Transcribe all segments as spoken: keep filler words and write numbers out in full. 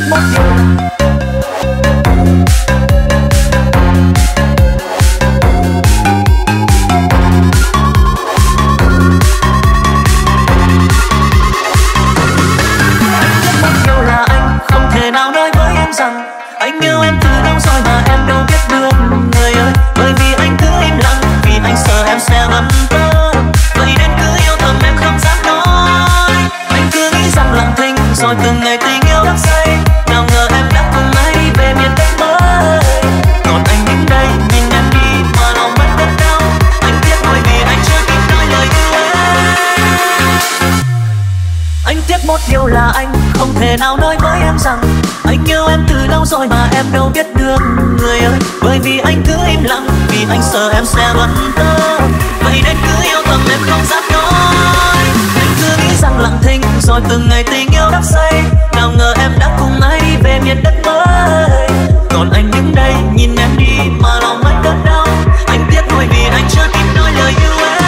một điều. Anh yêu em từ lâu rồi mà em đâu biết được người ơi. Bởi vì anh cứ im lặng, vì anh sợ em sẽ bận tâm. Vậy nên cứ yêu thầm em không dám nói. Anh cứ nghĩ rằng lặng thinh rồi từng ngày tình yêu đắm say. Nào ngờ em đã cùng anh về miền đất mới. Còn anh đứng đây nhìn em đi mà lòng mất rất đau. Anh tiếc bởi vì anh chưa kịp nói lời yêu em. Anh tiếc một điều là anh không thể nào nói với em rằng anh yêu em từ lâu rồi mà em đâu biết được người ơi. Bởi vì anh cứ im lặng, vì anh sợ em sẽ bận tâm. Vậy nên cứ yêu thầm em không dám nói. Anh cứ nghĩ rằng lặng thinh rồi từng ngày tình yêu đắm say. Nào ngờ em đã cùng ai về miền đất mới. Còn anh đứng đây nhìn em đi mà lòng anh đớn đau. Anh tiếc bởi vì anh chưa kịp nói lời yêu em.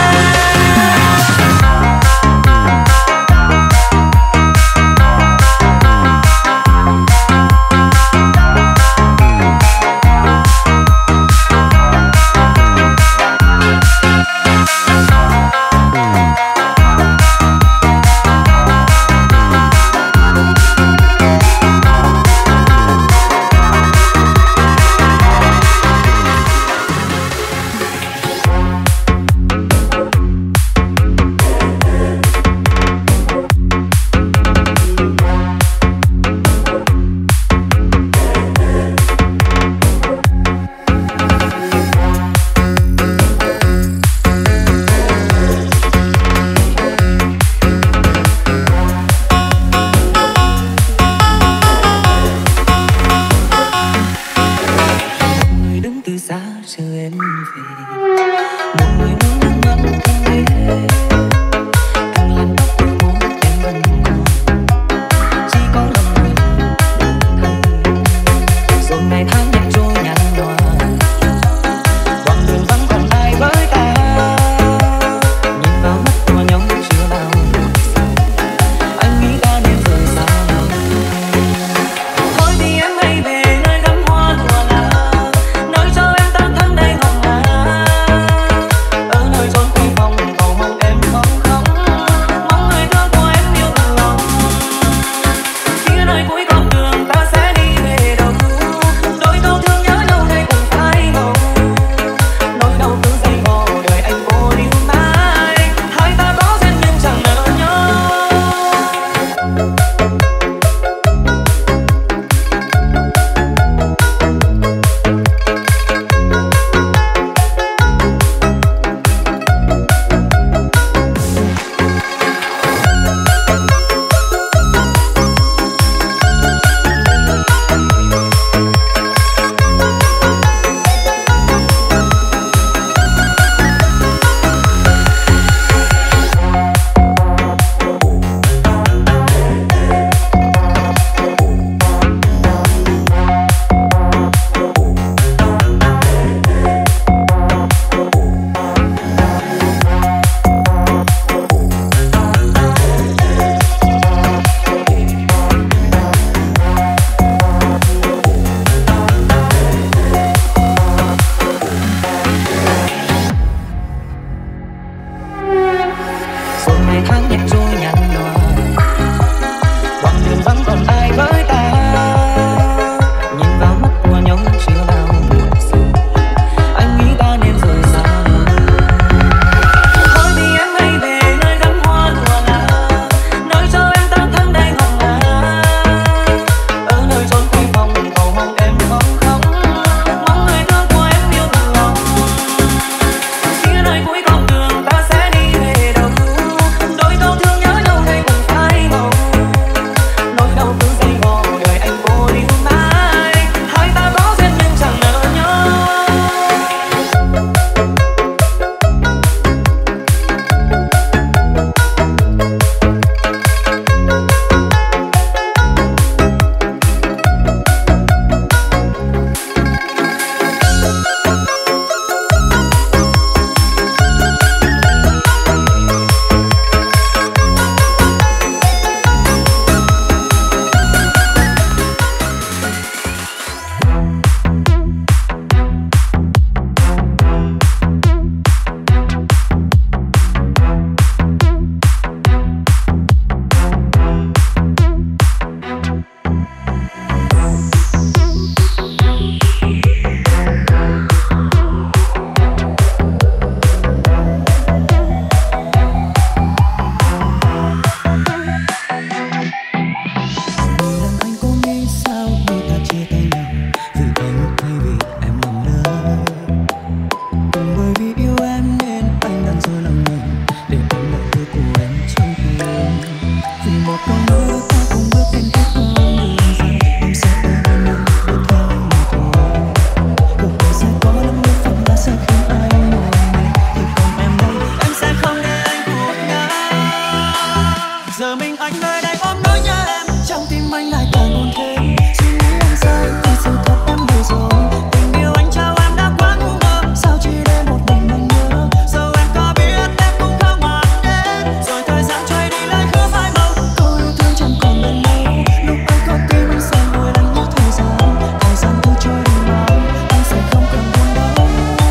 giờ mình anh nơi đây ôm nỗi nhớ em, trong tim anh lại càng buồn thêm. Suy nghĩ anh sai vì sự thật em hiểu rồi, tình yêu anh trao em đã quá ngu ngơ, sao chỉ để một mình anh nhớ. Dẫu em có biết em cũng không màng đến, rồi thời gian trôi đi lời hứa phai màu. Câu yêu thương chẳng còn bên đâu, lúc anh con tim anh sẽ ngồi lặng như thời gian. Thời gian cứ trôi đi mãi, anh sẽ không cần buồn đâu,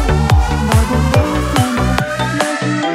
nỗi buồn đâu vì một lời hứa.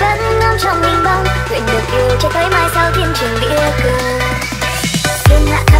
cho tới mai sau thiên trường địa cường.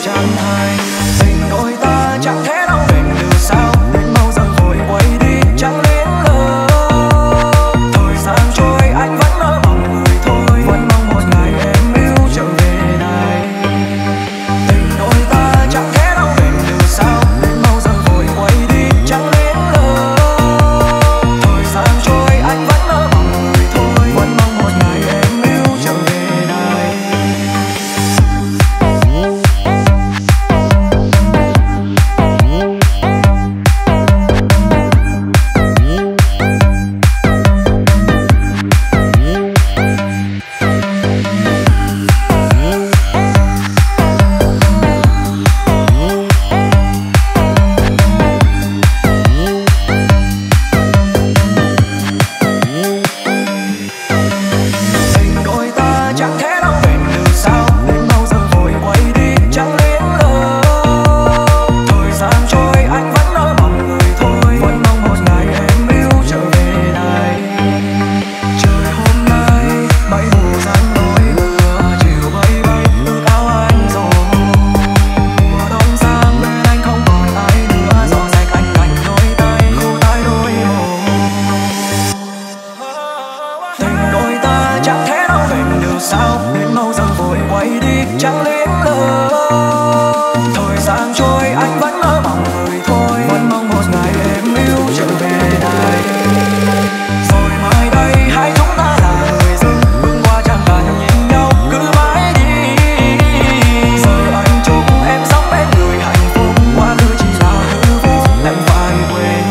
chẳng thành. Tình đôi ta chẳng thể nào bền được sao, đến bao giờ vội quay đi chẳng luyến lờ. Thời gian trôi anh vẫn ở bằng người thôi, vẫn mong một ngày em yêu trở về này. Tình đôi ta chẳng thể nào bền được sao, đến bao giờ vội quay đi chẳng luyến lờ. Thời gian trôi anh vẫn ở bằng người thôi, vẫn mong một ngày em yêu trở về này. Tình đôi ta chẳng thể nào bền được sao, đến bao giờ vội quay đi chẳng luyến lờ. Thời gian trôi anh vẫn ở bằng người thôi, vẫn mong một ngày em yêu trở về này. Trời hôm nay mây mù giăng đôi bờ, chiều bay bay ước áo anh rồi. Mùa đông sang bên anh không còn ai nữa, gió rét anh lạnh đôi tay khô tái đôi mồ. Tình đôi ta chẳng thể nào bền được sao, đến bao giờ vội quay đi chẳng luyến lờ. Thời gian trôi anh vẫn ở bằng người thôi, vẫn mong một ngày em yêu trở về này. Rồi mai đây hai chúng ta là người dưng, bước qua chẳng cần nhìn nhau cứ mãi đi. Giờ anh chúc em sống bên người hạnh phúc, quá khứ chỉ là hư vô em phải quên.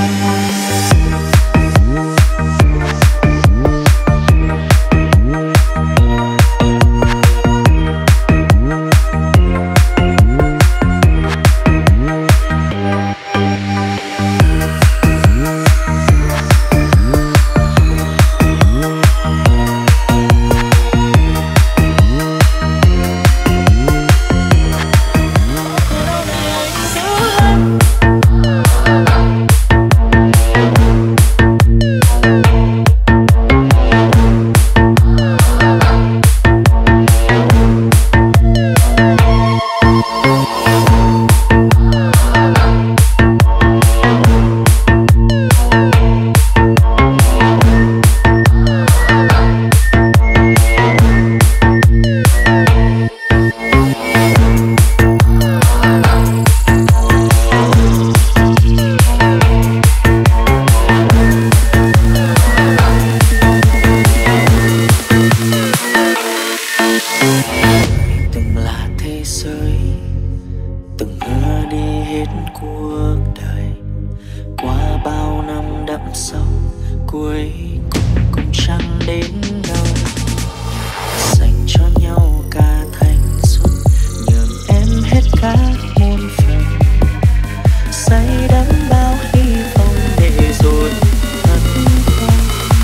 Từng là thế giới, từng hứa đi hết cuộc đời. Qua bao năm đậm sâu, cuối cùng cũng chẳng đến đâu. Dành cho nhau cả thanh xuân, nhường em hết các muôn phần. Say đắm bao hy vọng để rồi thất vọng.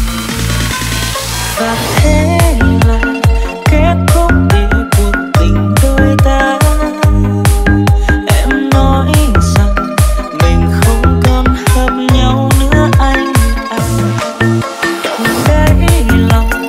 Và thế là kết thúc đi cuộc tình đôi ta. Em nói rằng mình không còn hợp nhau nữa anh à. Đấy lòng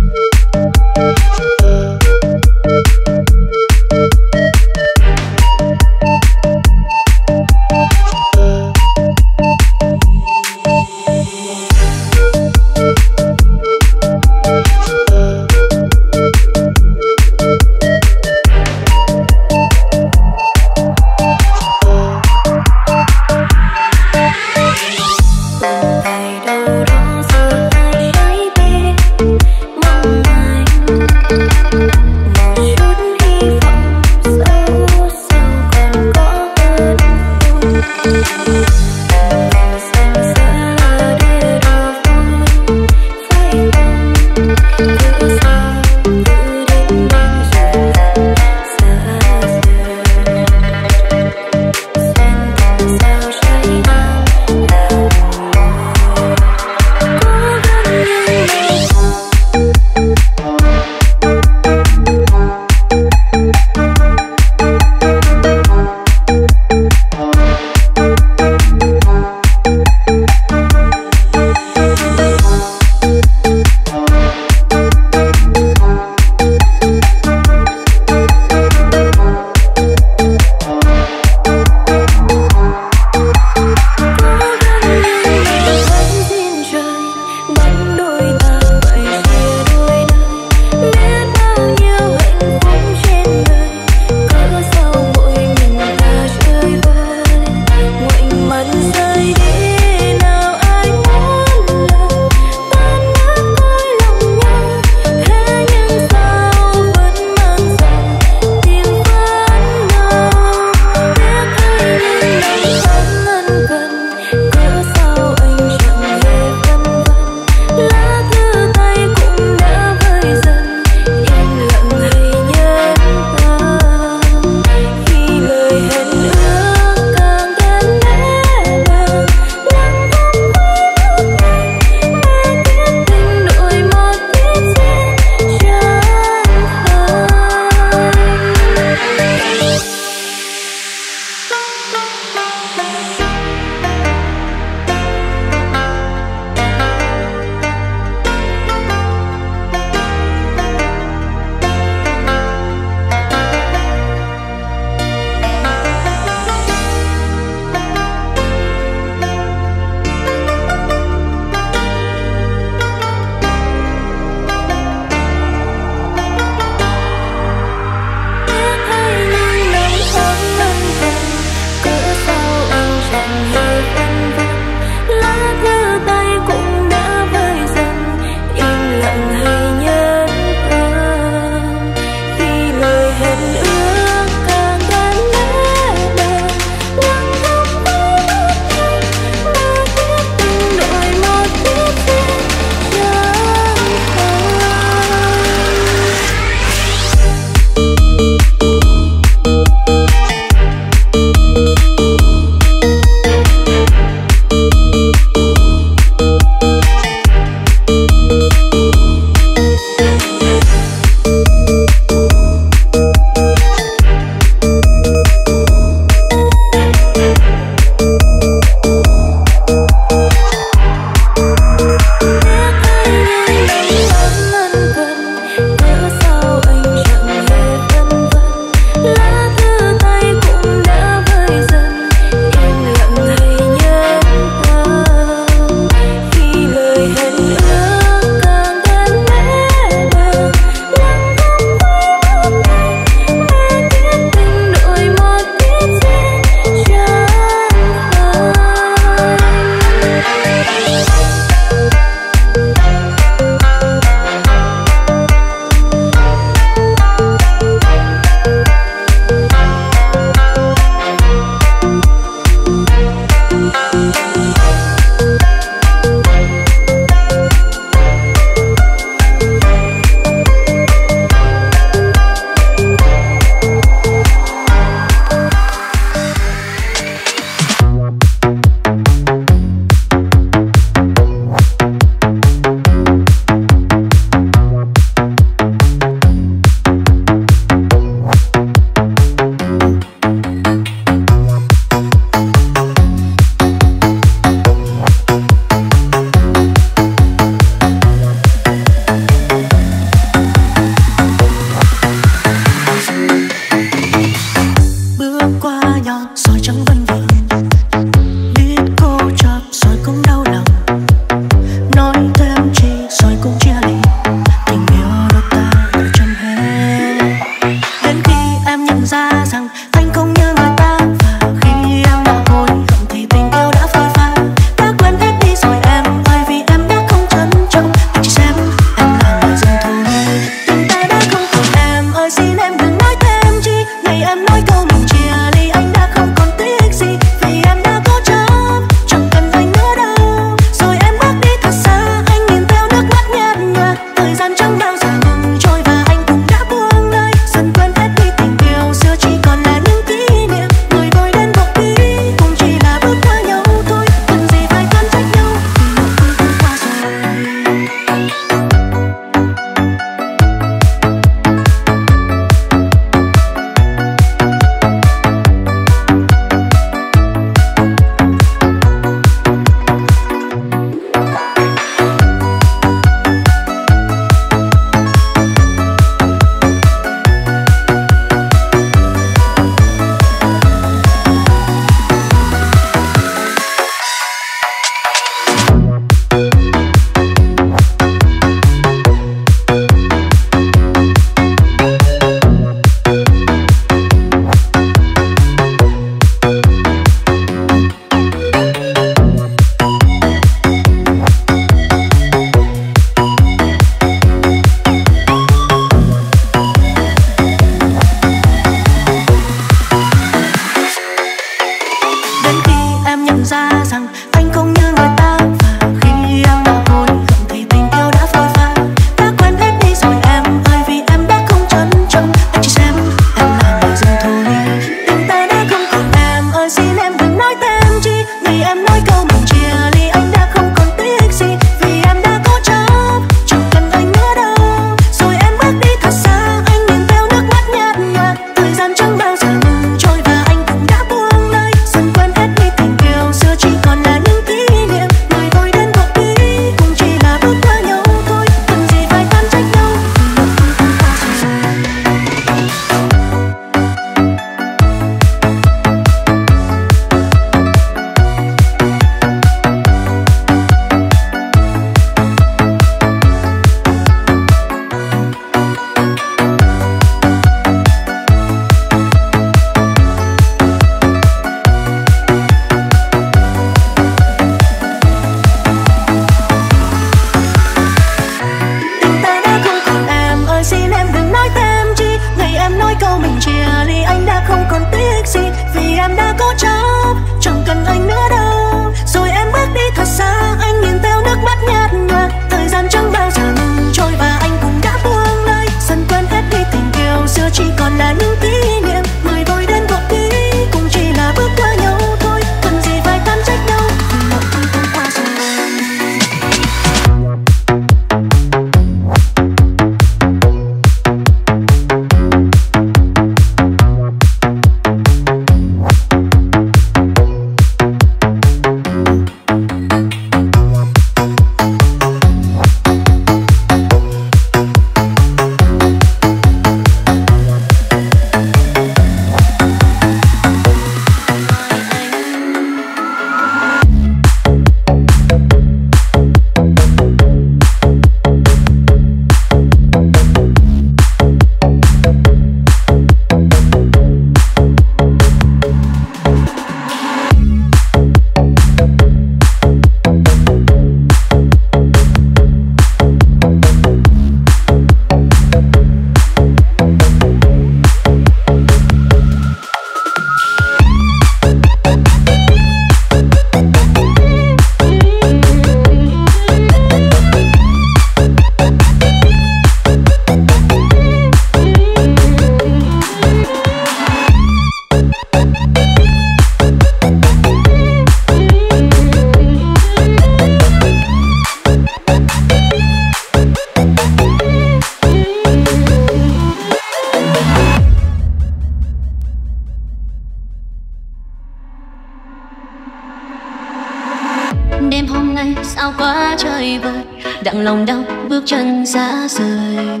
lòng đau bước chân xa rời.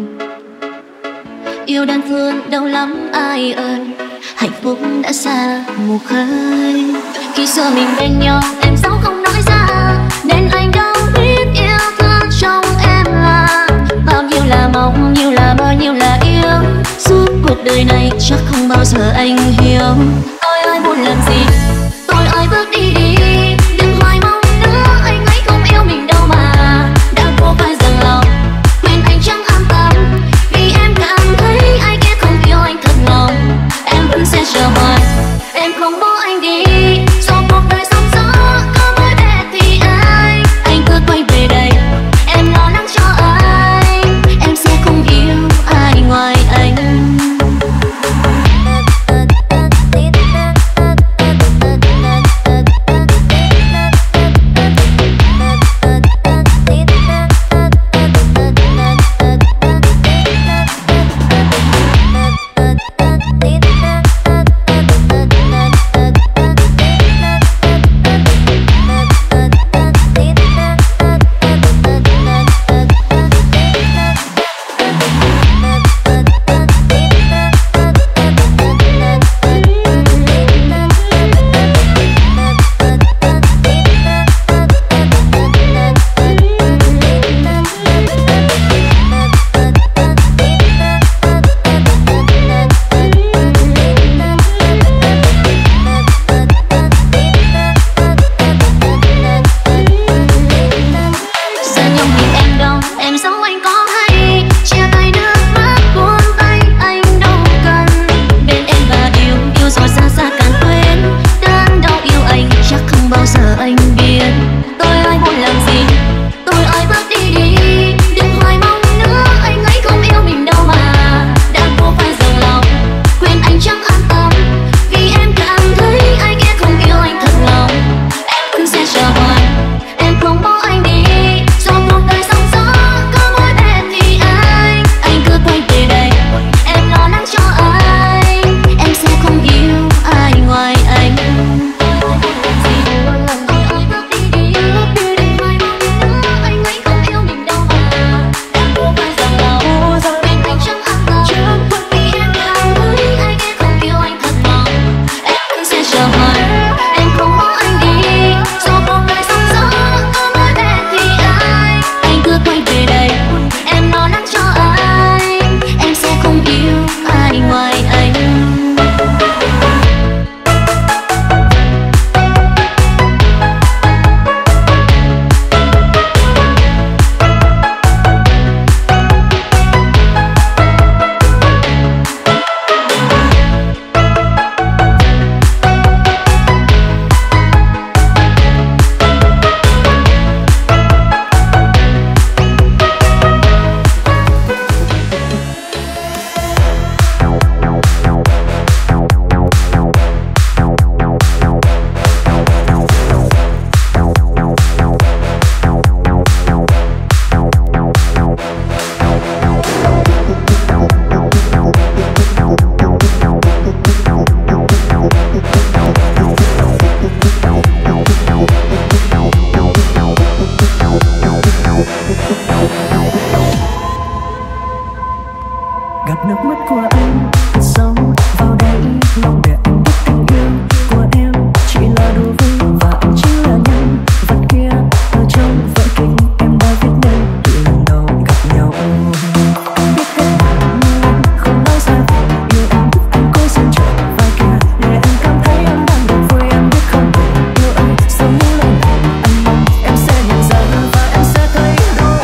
Yêu đơn phương đau lắm ai ơi, hạnh phúc đã xa một khơi. Khi xưa mình bên nhau em giấu không nói ra, nên anh đâu biết yêu thương trong em là bao nhiêu là mong, nhiêu là mơ, nhiêu là yêu. Suốt cuộc đời này chắc không bao giờ anh hiểu. Tôi ơi muốn làm gì, tôi ơi bước đi đi, đừng hoài mong nữa, anh ấy không yêu mình đâu mà. Đã cố phải dừng lòng, quên anh chẳng an tâm, vì em cảm thấy ai kia không yêu anh thật lòng. Em vẫn sẽ chờ hoài, em không bỏ anh đi. Do cuộc đời sóng gió có mối đẹp thì ai, anh cứ quay về đây, em lo lắng cho anh. Em sẽ không yêu ai ngoài anh.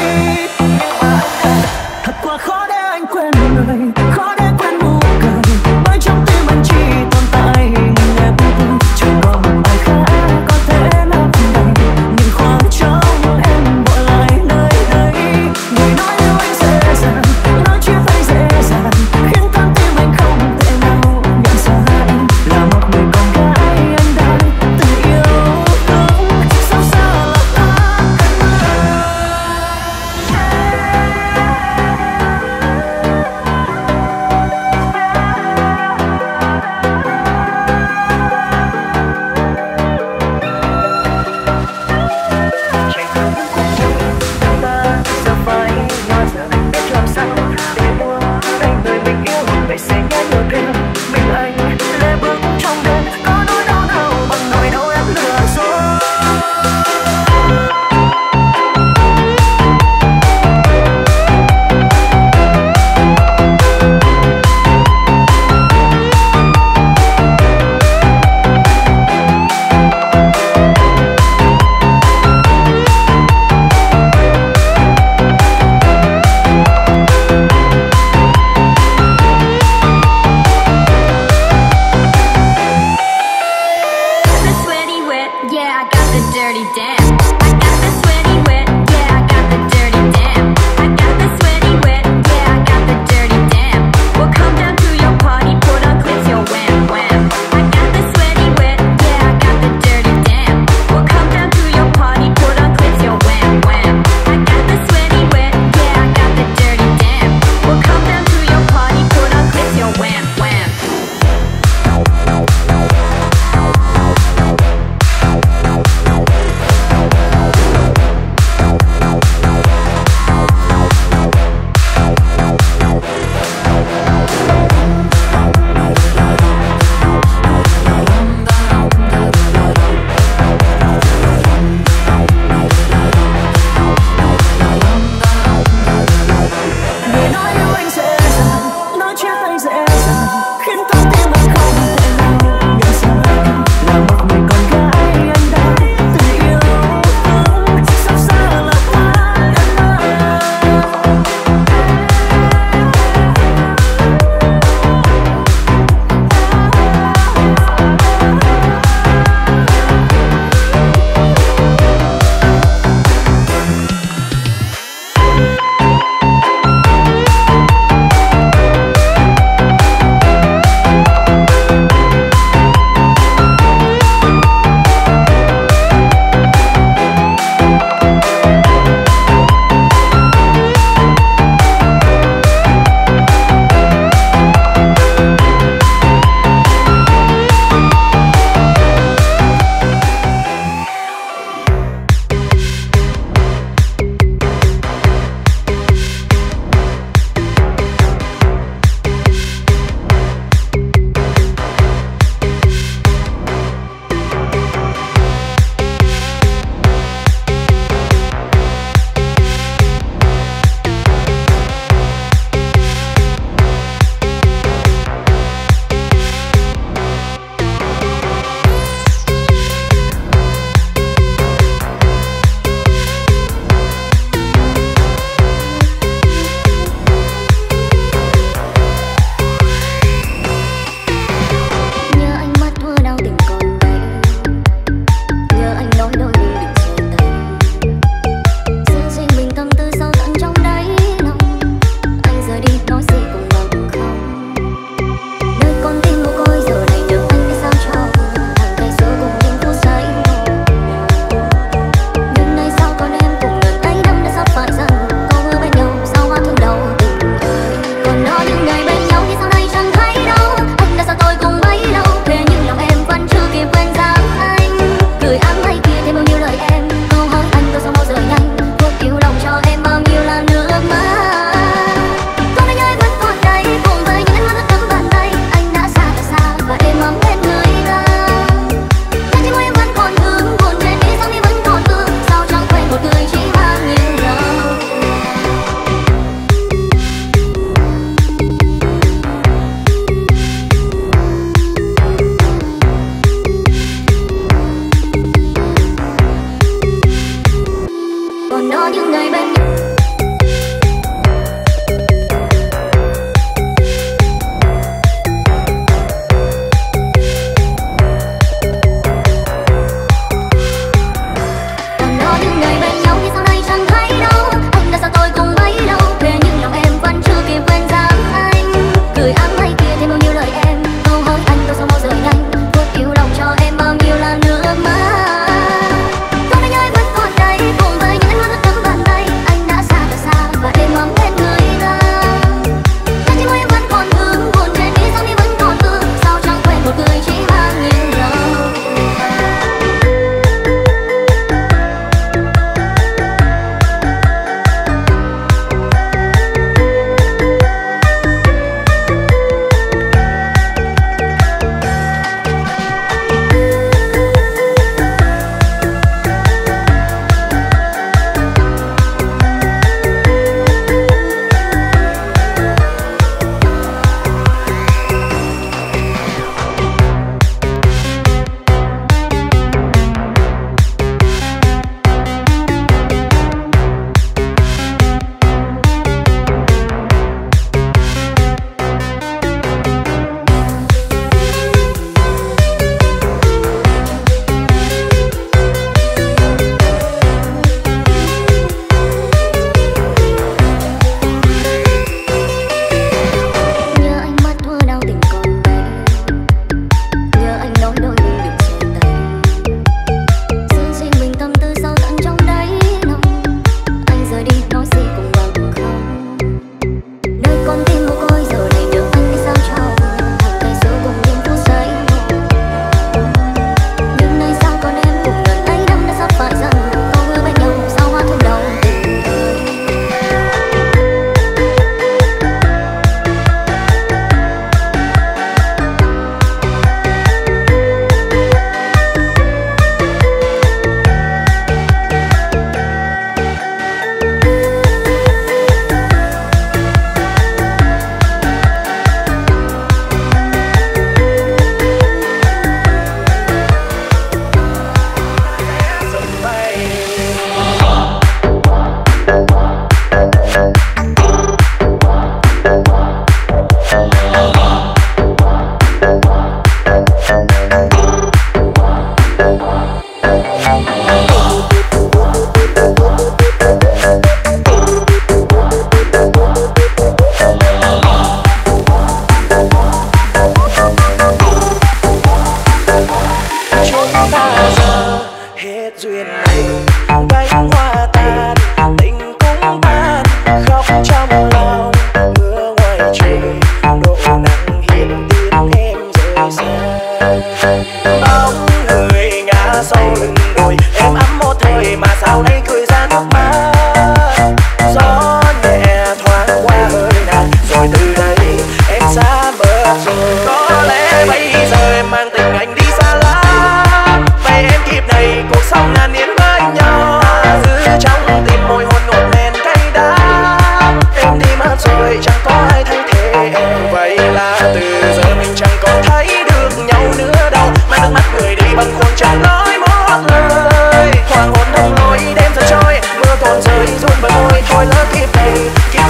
Thật quá khó để anh quên người, khó để quên nụ cười.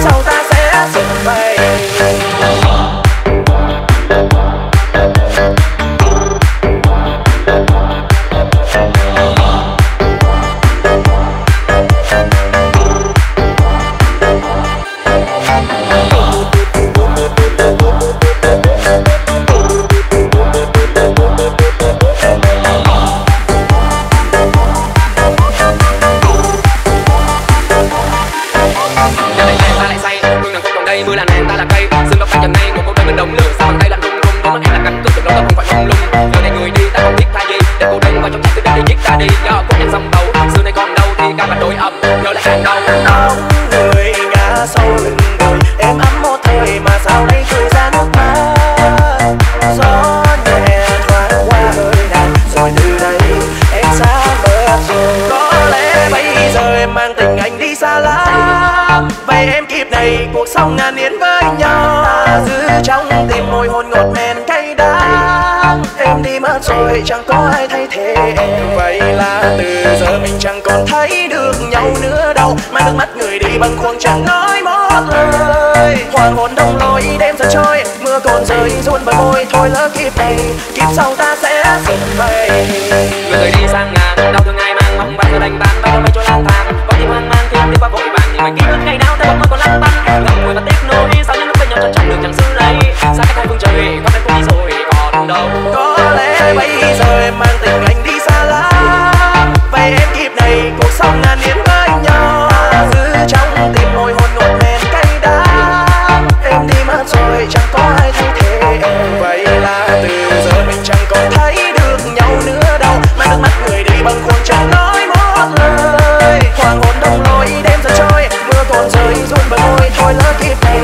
sau ta sẽ sum vầy. Mưa là nàng ta là cây sương độc tay trần nay một cô đơn bên đồng lửa sao bàn tay lạnh run run đôi mắt em là cánh cửa trong đầu ta không phải mông lung giờ này người đi ta không biết thay gì để cô đơn vào trong trái tim để giết ta đi do cô nhận xong đầu xưa nay còn đâu thì cả mặt đôi ẩm giờ lại càng đau nóng người ngã sâu lưng đồi em ấm một thời mà sao đây cười ra nước mắt gió nhẹ thoáng qua hơi nàng rồi từ đây em xa mất rồi có lẽ bây giờ em mang tình anh đi xa lắm vậy em kịp này cuộc sống ngàn niên với nhau ta giữ trong tim môi hôn ngọt men cay đắng em đi mất rồi chẳng có ai thay thế em vậy là từ giờ mình chẳng còn thấy được nhau nữa đâu mà nước mắt người đi bằng khuôn chẳng nói một lời hoàng hôn đông lối đêm dần trôi mưa còn rơi run bờ môi thôi lỡ kiếp này kiếp sau ta sẽ sum vầy người rời đi sang ngàn đau thương ai mang mong và giờ đành tan bay đâu mây trôi lang thang có tim hoang mang tim đi qua vội vàng thì mảnh ký ức ngày nào ta vẫn còn lăn tăn ngậm ngùi và tiếc nuối sao những lúc bên nhau chẳng chẳng được chẳng xưa lấy xa cách hai phương trời có em cũng đi rồi còn đâu có lẽ bây giờ em mang tình anh đi xa lắm vậy em kịp này cuộc sống ngàn niên với nhau giữ trong tim môi hôn ngọt men cay đắng em đi mất rồi chẳng có ai thay thế em vậy là từ giờ mình chẳng còn thấy được nhau nữa đâu mà nước mắt người đi bằng khuôn chẳng nói một lời hoàng hôn đông lối đêm dần trôi mưa còn rơi run bờ môi thôi lỡ kiếp này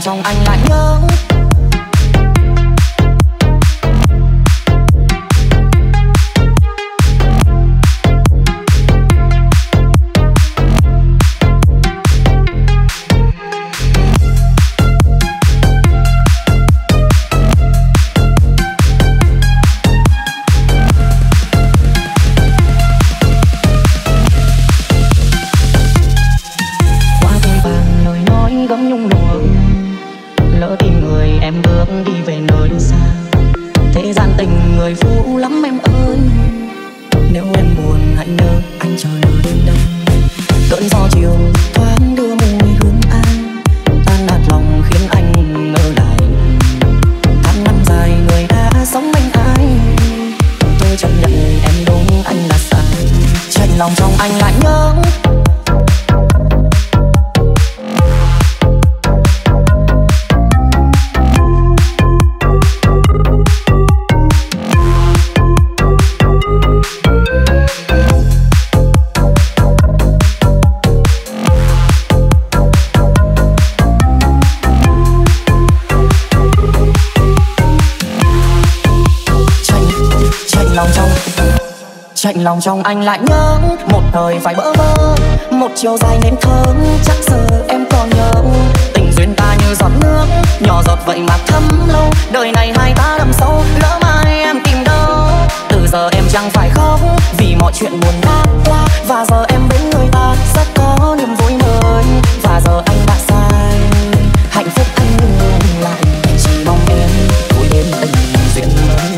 trong anh lại nhớ. Chạnh lòng trong anh lại nhớ một thời phải bỡ vơ, một chiều dài nên thơ. Chắc giờ em còn nhớ tình duyên ta như giọt nước, nhỏ giọt vậy mà thấm lâu. Đời này hai ta đậm sâu, lỡ mai em tìm đâu. Từ giờ em chẳng phải khóc vì mọi chuyện buồn đã qua, và giờ em bên người ta rất có niềm vui mới. Và giờ anh đã sai, hạnh phúc anh ngừng lại, chỉ mong em vui đến tình duyên mới.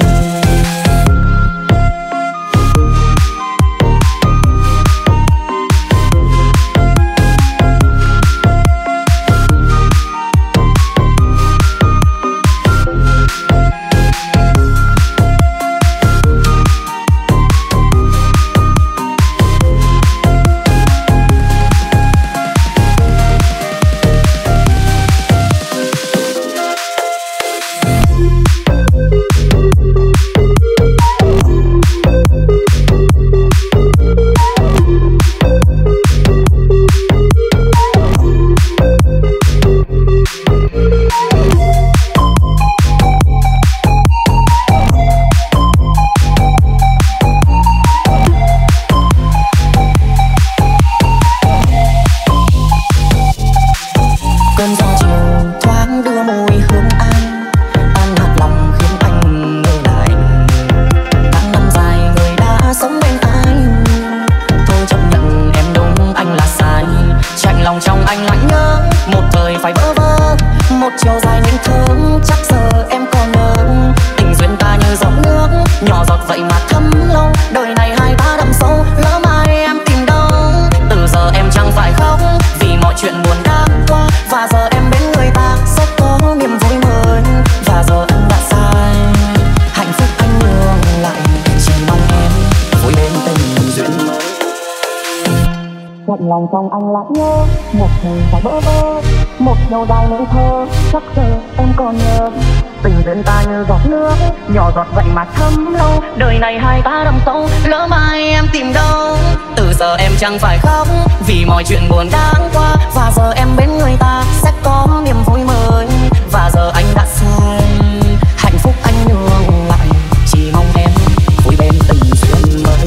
Lòng trong anh lại nhớ một thời phải bỡ vơ, một chiều dài nên thơ. Chắc giờ em còn nhớ tình duyên ta như giọt nước, nhỏ giọt vậy mà thấm lâu. Đời này hai ta đậm sâu, lỡ mai em tìm đâu. Từ giờ em chẳng phải khóc vì mọi chuyện buồn đã qua, và giờ em bên người ta sẽ có niềm vui mới. Và giờ anh đã sai, hạnh phúc anh nhường lại, chỉ mong em vui bên tình duyên mới.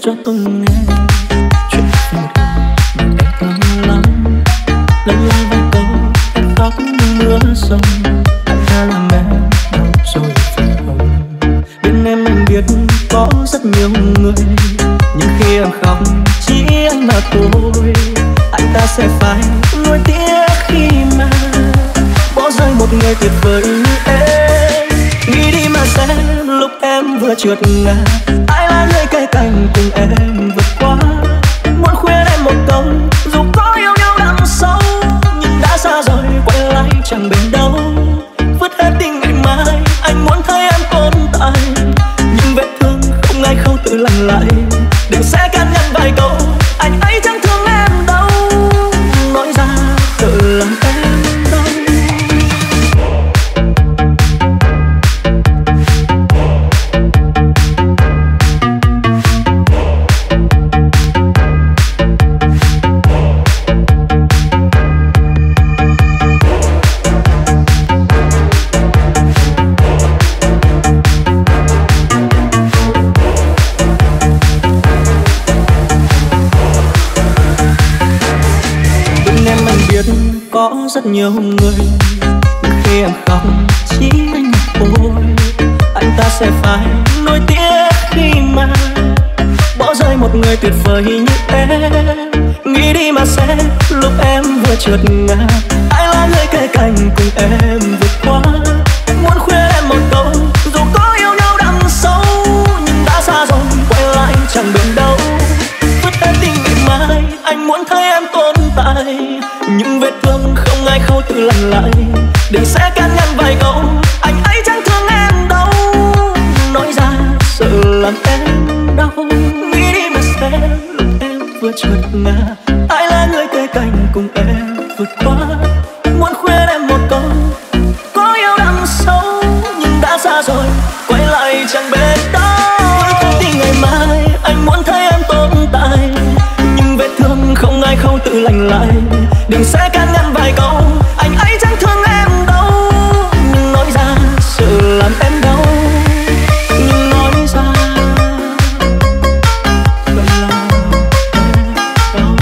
cho tôi nghe chuyện về một người mà em thương lắm. Lần lại vài câu em khóc như mưa sông, anh ta làm em đau rồi phải không? Bên em anh biết có rất nhiều người, nhưng khi em khóc chỉ anh mà thôi. Anh ta sẽ phải nuối tiếc khi mà bỏ rơi một người tuyệt vời như em. Nghĩ đi mà xem lúc em vừa trượt ngã, ai là người kề cạnh cùng em vượt qua. Muốn khuyên em một câu, dù có yêu nhau đằng sâu, nhưng đã xa rồi quay lại chẳng bền đâu. Vứt hết đi ngày mai, anh muốn thấy em tồn tại, nhưng vết thương không ai khâu tự lành lại. Đừng sẽ can ngăn vài câu, anh ấy chẳng thương em đâu, nói ra tự làm em đau. Có rất nhiều người, khi em khóc chỉ anh một thôi. Anh ta sẽ phải nuối tiếc khi mà bỏ rơi một người tuyệt vời như em. Nghĩ đi mà xem lúc em vừa trượt ngã, ai là người kề cạnh cùng em vượt qua. Muốn khuyên em một câu, dù có yêu nhau đằng sâu, nhưng đã xa rồi quay lại chẳng bền đâu. Vứt hết đi ngày mai, anh muốn thấy em tồn tại, những vết thương không ai khâu tự lành lại. Đừng sẽ can ngăn vài câu, anh ấy chẳng thương em đâu, nói ra sợ làm em đau. Nghĩ đi mà xem lúc em vừa trượt ngã, ai là người kề cạnh cùng em vượt qua. Muốn khuyên em một câu, có yêu đằng sâu, nhưng đã xa rồi quay lại chẳng bền đâu. Thì ngày mai anh muốn thấy em tồn tại, nhưng vết thương không ai khâu tự lành lại. Đừng sẽ can ngăn vài câu, anh ấy chẳng thương em đâu, nhưng nói ra sợ làm em đau. Nhưng nói ra sợ làm em đau.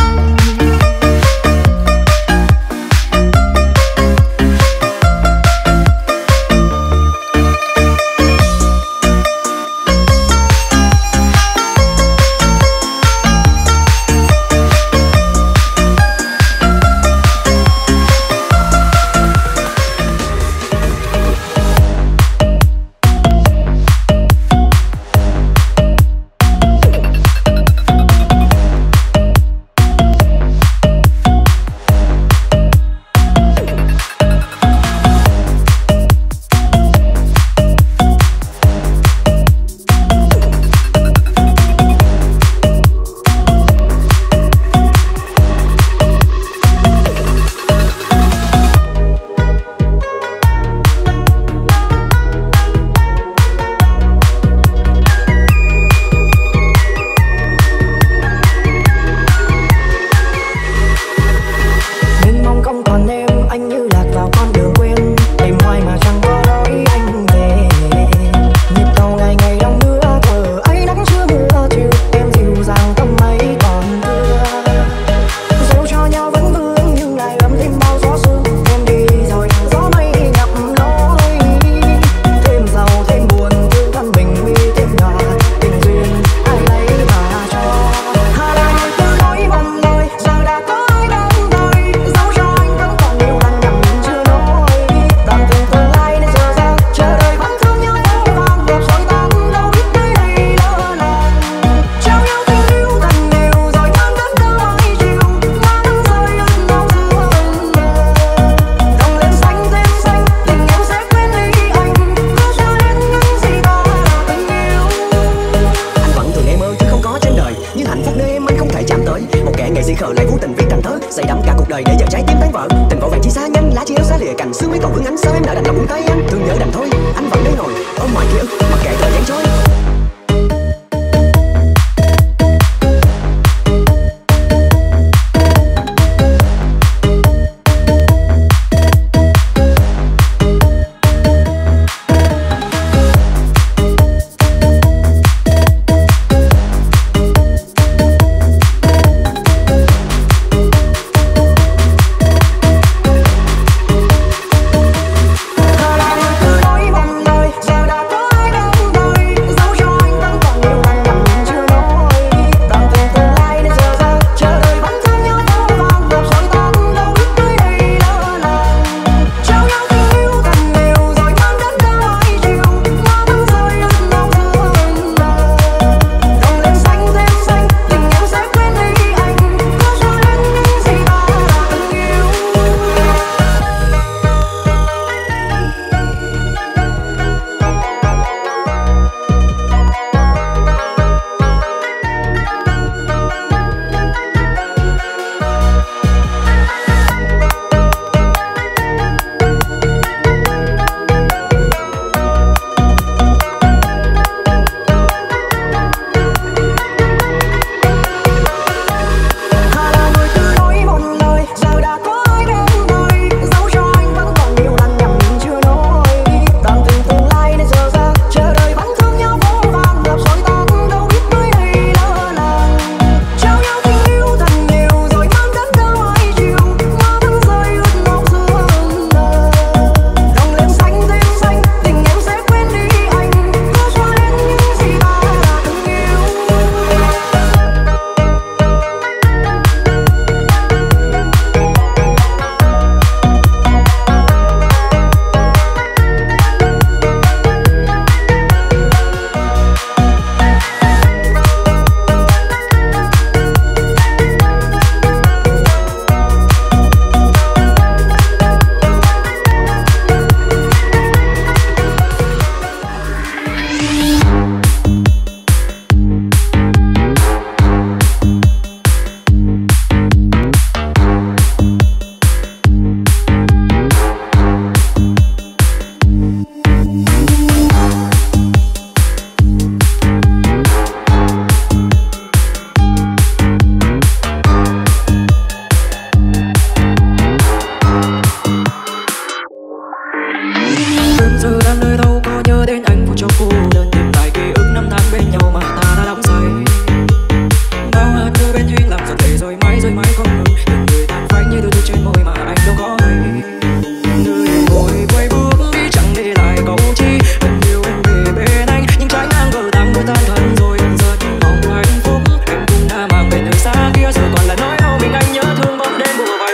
rồi mãi rồi mãi không ngừng. Từng người tàn phai như thứ trên môi mà anh đâu có hay. Người vội quay bước đi chẳng để lại câu chi. Anh yêu em về bên anh nhưng trái ngang gờ tăng đôi tan thân rồi. Giờ chỉ mong hạnh phúc em cũng đã mang về nơi xa kia. Giờ còn là nỗi đau mình anh nhớ thương bóng đêm bùa vây.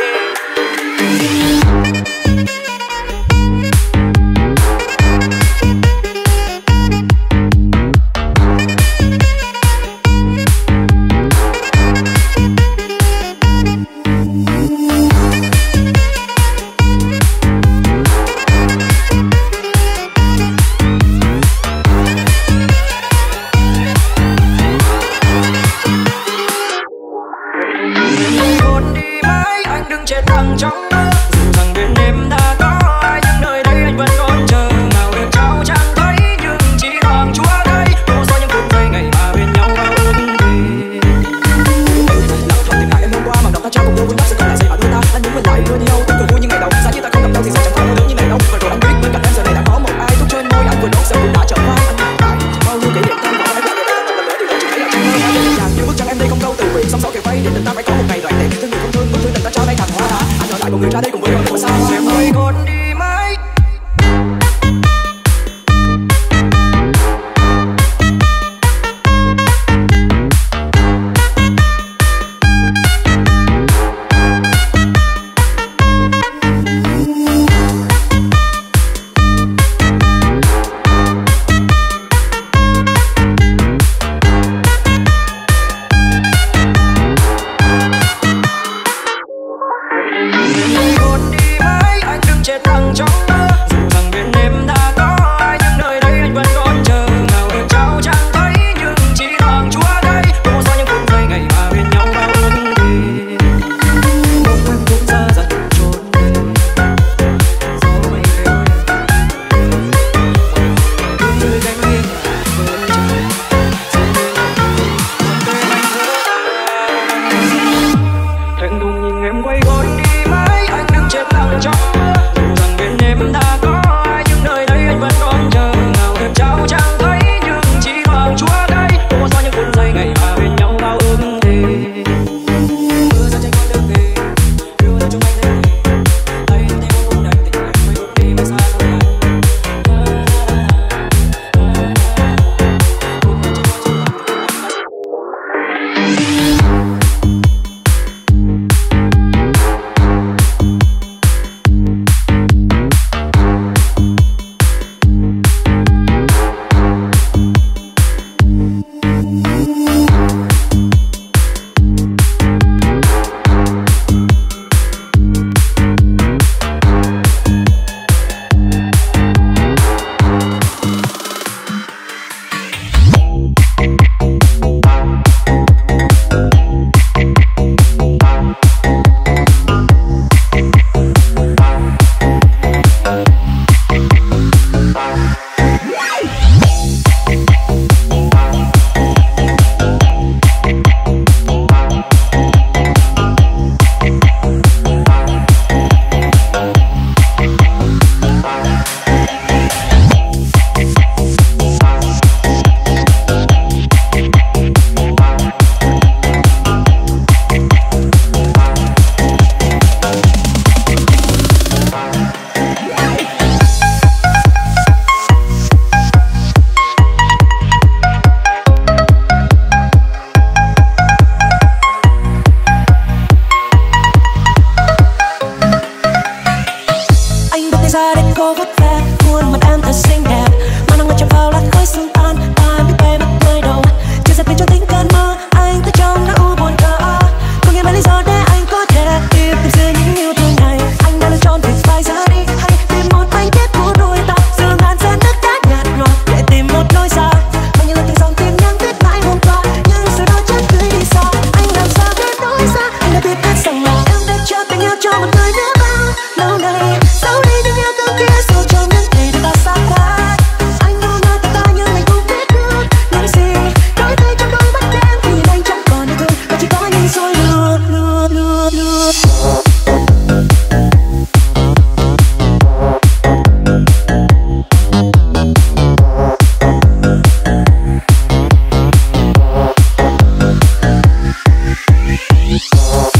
Chết thẳng trong mơ dù rằng bên em đã có ai nhưng nơi đây anh vẫn còn chờ. Nào được trao chẳng thấy nhưng chỉ hoàng chúa đây vô số những phút giây ngày mà bên nhau bao ước thề. Lặng thầm tìm lại em hôm qua bằng đọc ta trao cùng nhau vun đắp sẽ còn lại gì ở đôi ta. Anh muốn quên lại luôn yêu tôi cười vui như ngày đầu giá như ta không gặp nhau thì sẽ chẳng phải nữa như ngày đâu. Và rồi anh biết bên cạnh em giờ này đã có một ai thúc trên môi anh vừa đốt giờ cũng đã trở vai. Anh hiện tại bao nhiêu kỷ niệm tan vào em lại để ta lần nữa thì vẫn chỉ thấy ở trong mơ. Hai đêm nhạc như bức tranh em đây không câu từ nguyện song song kề vây để tình ta phải có một ngày đoạn đẹp. Thương người không thương bức thư tình ta trao đây thành hoa đá. Anh ở lại một người ra đây cùng với con của sao em ơi con đi mãi. Chết thẳng trong mơ dù rằng bên em đã có ai nhưng nơi đây anh vẫn còn chờ. Nào được trao chẳng thấy nhưng chỉ hoàng chúa đây vô số những phút giây ngày mà bên nhau bao ước thề. Bỗng em cũng ra dần trốn về gió mây về cứ như cánh nghiêng lại với trời sẽ bên anh thẹn thùng nhìn em quay gót đi mãi. Anh đứng chết thẳng trong mơ bên em đã có ai nhưng nơi đây anh vẫn còn chờ. Nào được trao chẳng thấy nhưng chỉ hoàng chúa đây vô số những phút giây ngày mà bên nhau bao ước thề. Mưa ra trên con đường về yêu ta chung anh đây tay em tay không đành tình anh mới bước đi mới xa rồi anh. Hãy subscribe